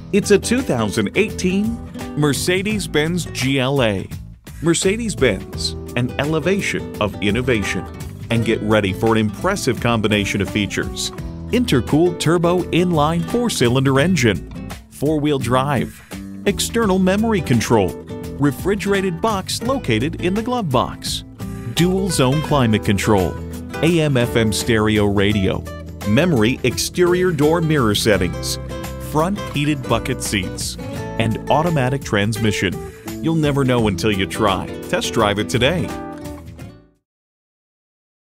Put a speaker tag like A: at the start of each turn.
A: It's a 2018 Mercedes-Benz GLA. Mercedes-Benz, an elevation of innovation. And get ready for an impressive combination of features. Intercooled turbo inline 4-cylinder engine, 4-wheel drive, external memory control, refrigerated box located in the glove box, dual zone climate control, AM/FM stereo radio, memory exterior door mirror settings, front heated bucket seats, and automatic transmission. You'll never know until you try. Test drive it today.